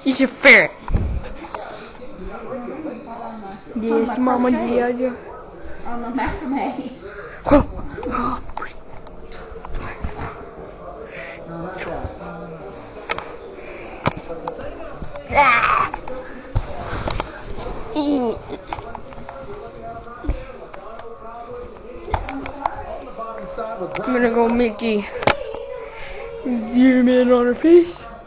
It's a ferret. Yes, Mama, yeah. On the macrame. I'm gonna go Mickey. Zoom in on her face.